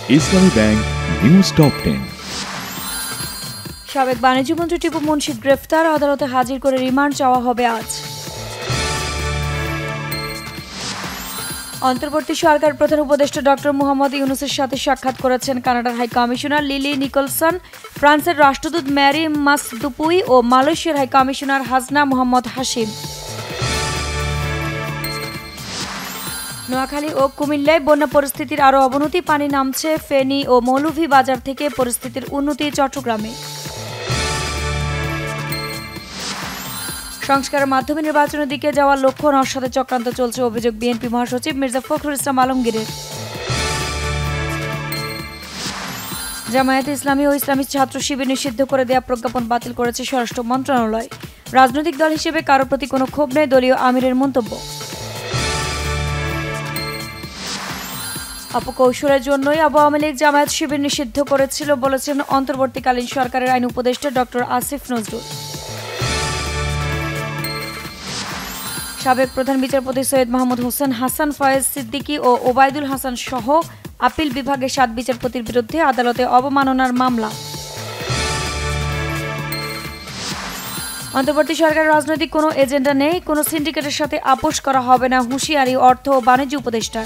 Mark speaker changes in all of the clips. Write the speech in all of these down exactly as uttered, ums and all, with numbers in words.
Speaker 1: ইসলামী bank news top ten.
Speaker 2: সাবেক বাণিজ্যমন্ত্রী টিপু মুন্সি গ্রেফতার, আদালতে হাজির করে রিমান্ড চাওয়া হবে আজ। অন্তর্বর্তী সরকার প্রধান উপদেষ্টা ডক্টর মোহাম্মদ ইউনুসের সাথে সাক্ষাৎ করেছেন কানাডার হাই কমিশনার লিলি নিকলসন, ফ্রান্সের রাষ্ট্রদূত ম্যারি মাসদুপুই ও মালয়েশিয়ার high commissioner Haznah Mohammad Hashim. Noakhali ও কুমিল্লায় বন্যা পরিস্থিতির আরও অবনতি, পানি নামছে ফেনী ও মৌলভীবাজার থেকে, পরিস্থিতির উন্নতি চট্টগ্রামে। সংস্কারের মাধ্যমে নির্বাচনের দিকে যাওয়ার লক্ষ্য নস্যাতে চক্রান্ত চলছে, অভিযোগ বিএনপি মহাসচিব মির্জা ফখরুল ইসলাম আলমগীরের। জামায়াতে ইসলামী ও ইসলামী ছাত্র শিবির নিষিদ্ধ করে দেয়া প্রজ্ঞাপন বাতিল করেছে স্বরাষ্ট্র মন্ত্রণালয়। রাজনৈতিক দল হিসেবে কারো প্রতি কোনো ক্ষোভ নেই, দলীয় আমিরের মন্তব্য। অপকৌশলের জন্যই আওয়ামী লীগ জামায়াত শিবির নিষিদ্ধ করেছিল বলেছেন অন্তর্বর্তীকালীন সরকারের আইন উপদেষ্টা ডক্টর আসিফ নজরুল। সাবেক প্রধান বিচারপতি সৈয়দ মাহমুদ হোসেন, হাসান ফয়েজ সিদ্দিকী ও ওবায়দুল হাসান সহ আপিল বিভাগের সাত বিচারপতির বিরুদ্ধে আদালতে অবমাননার মামলা। অন্তর্বর্তী সরকারের রাজনৈতিক কোনো এজেন্ডা নেই, কোনো সিন্ডিকেটের সাথে আপোষ করা হবে না, হুঁশিয়ারি অর্থ ও বাণিজ্য উপদেষ্টার।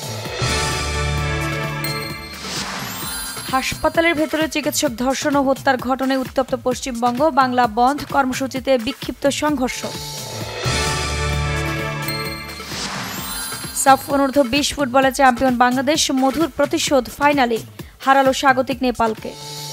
Speaker 2: হাসপাতালের ভেতরে চিকিৎসক ধর্ষণ ও হত্যার ঘটনায় উত্তপ্ত পশ্চিমবঙ্গ, বাংলা বন্ধ কর্মসূচিতে বিক্ষিপ্ত সংঘর্ষ। সাফ অনূর্ধ্ব বিশ ফুটবলে চ্যাম্পিয়ন বাংলাদেশ, মধুর প্রতিশোধ ফাইনালে হারালো স্বাগতিক নেপালকে।